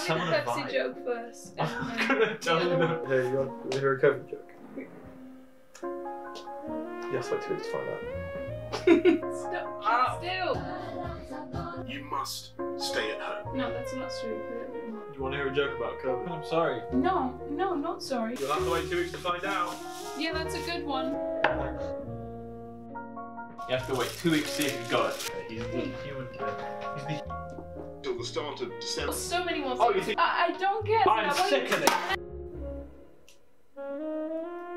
me the Pepsi joke first. I'm gonna tell you that. Hey, you want to hear a COVID joke? Yes, like 2 weeks to find out. Stop. Still. You must stay at home. No, that's not stupid. You want to hear a joke about COVID? I'm sorry. No, I'm not sorry. You'll have to wait 2 weeks to find out. Yeah, that's a good one. You have to wait 2 weeks to see if you've got it. He's the human kid. He's the... Till the start of December. So many more things. Oh, you think... I don't get I'm that. sick of it.